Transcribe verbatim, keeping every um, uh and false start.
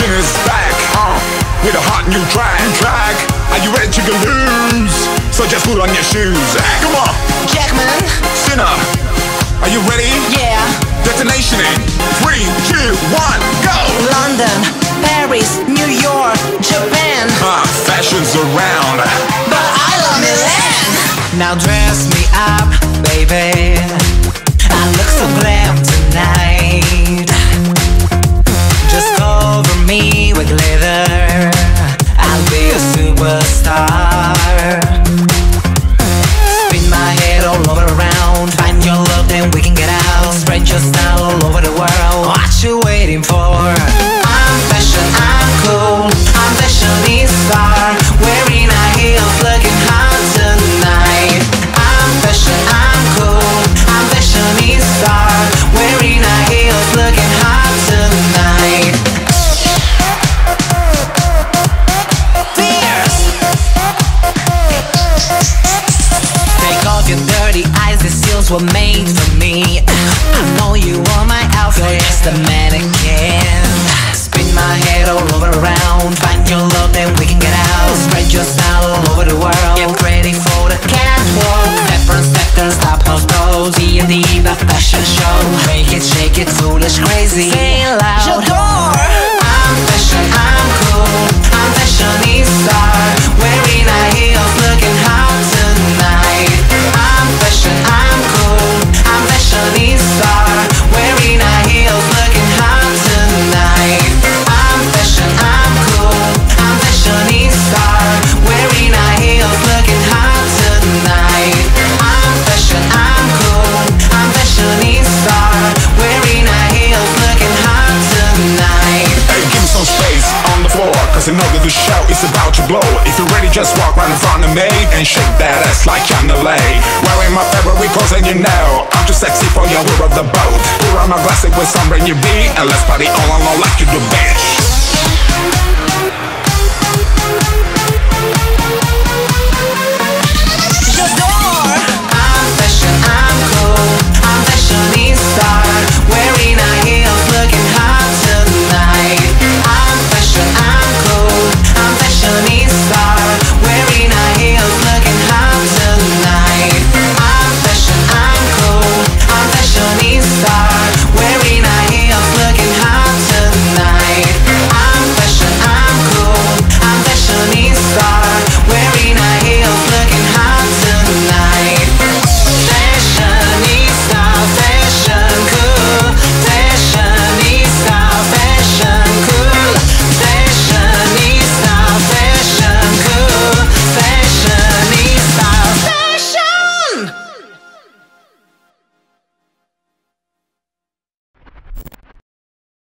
Sinner's back, uh, with a hot new track, track. Are you ready to go loose? So just put on your shoes. Come on, Jackman. Sinner, are you ready? Yeah. Detonation in three, two, one, go! London, Paris, New York, Japan. Ah, fashion's around, but I love Milan. Now dress me up, baby. I look so glam tonight. Just cover me with glitter. I'll be a superstar. Spin my head all over around. Find your love, then we can get out. Spread your style all over the world. What you waiting for? I'm fashion, I'm cool. I'm fashionista star. Wearing high heels, looking hot tonight. I'm fashion, I'm cool. I'm fashionista star. Wearing high heels, looking hot tonight. Fierce. Take off your dirty eyes, these heels were made for me. I know you want my outfit, you're just a mannequin. Spin my head all over around. Find your love, then we can get out. Spread your style all over the world. Get ready for the catwalk. Different sectors, top house goes. D and D, the fashion show. Make it, shake it, foolish, crazy. Say it loud. J'adore. I'm fashion, I'm cool. I'm fashionista. Wearing high heels, looking hot tonight. I'm fashion, I'm cool. I'm fashionista. Wearing high heels, looking hot tonight. I'm fashion, I'm cool. I'm fashionista. Wearing high heels, looking hot tonight. I'm fashion, I'm cool. I'm fashionista. Wearing high heels, looking hot tonight. Hey, give me some space on the floor, cause I know that the show is about to blow. If you're ready, just walk right in front of me and shake that ass like I'm L A. Wearing my favorite clothes and you know I'm too sexy for your wear of the boat. Pour on my glass with some brand new beat and let's party all along like you do, bitch.